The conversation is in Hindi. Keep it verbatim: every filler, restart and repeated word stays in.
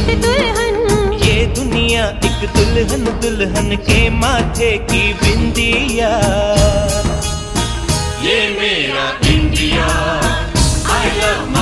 एक दुल्हन, ये दुनिया एक दुल्हन, दुल्हन के माथे की बिंदिया। ये मेरा इंडिया, I love